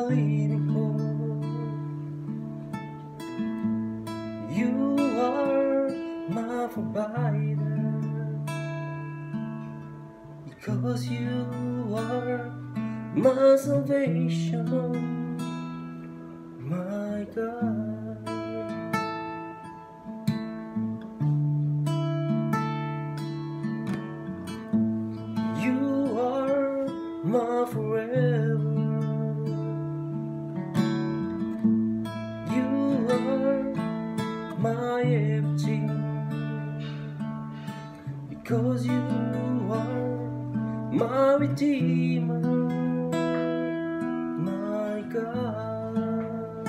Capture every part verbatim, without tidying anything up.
living hope. You are my provider, because you are my salvation, my God. You are my forever. You are my everything, because you are my Redeemer, my God.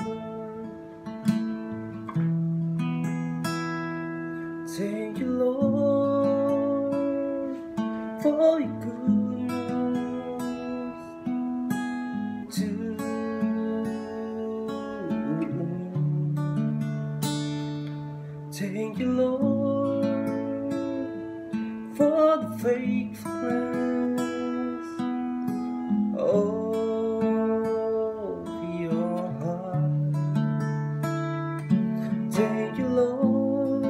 Thank you, Lord, for your goodness to me. Thank you, Lord, for the faithfulness of your heart. Thank you, Lord,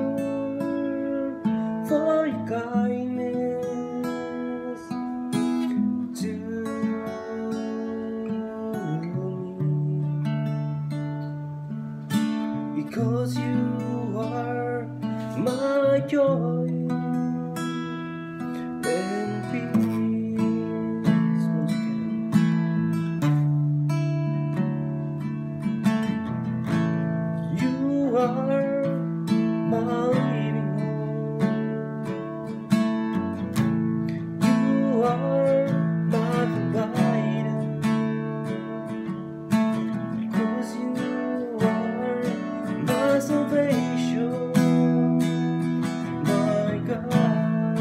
for your kindness to me, because you are my joy and peace. You are my living hope. You are my provider, because you are my salvation, my God.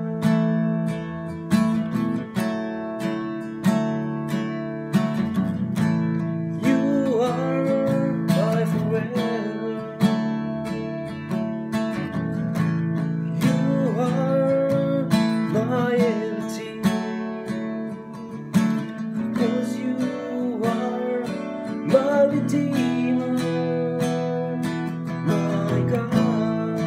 You are my forever. You are my everything, because you are my Redeemer, my God.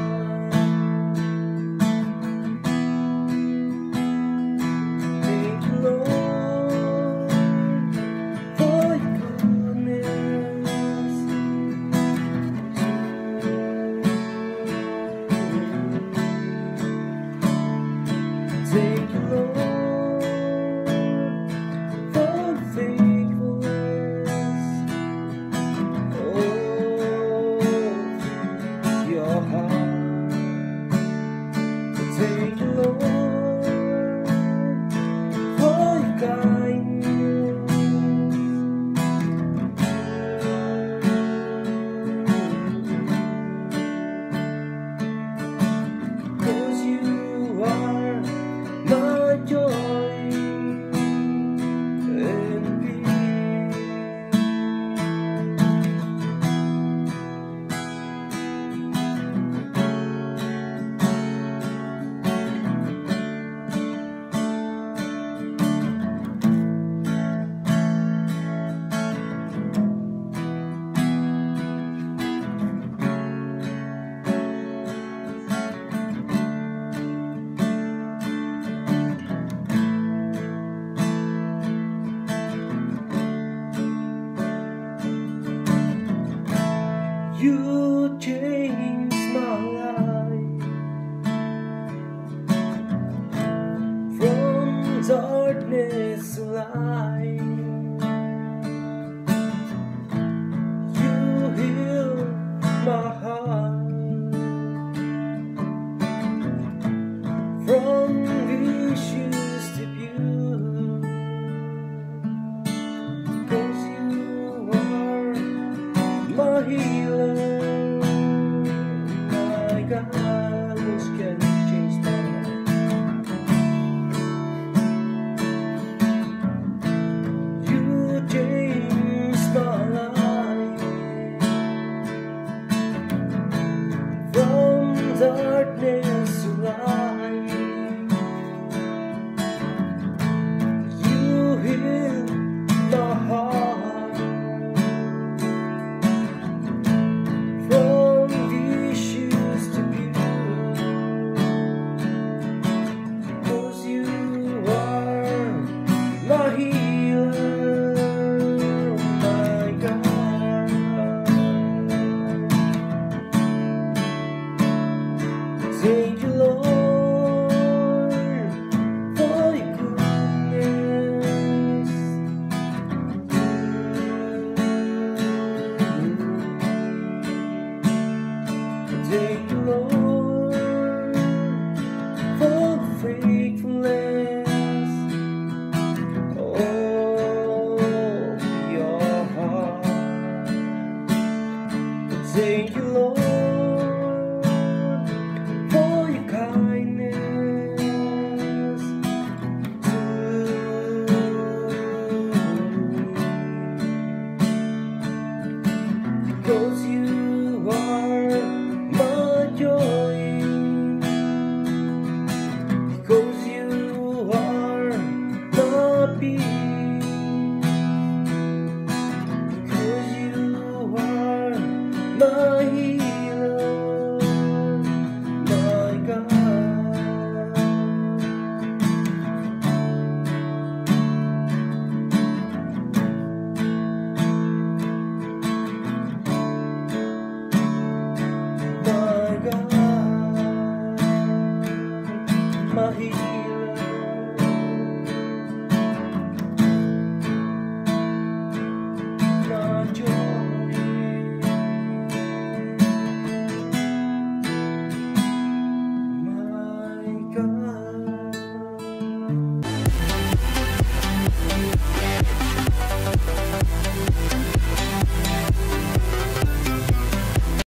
Thank you, Lord, for your goodness to me. Thank you, Lord, for the faithfulness of your heart. Thank you, Lord, for your kindness, because you are my joy and peace. You changed my life from darkness to light. You healed my heart from issues to beauty, because you are my healer, my God. Which can change my life. You changed my life from darkness to light. You healed my heart Thank you, Lord, for your kindness to me. Because you are my joy, because you are my peace. My healer, my God, my God, my healer.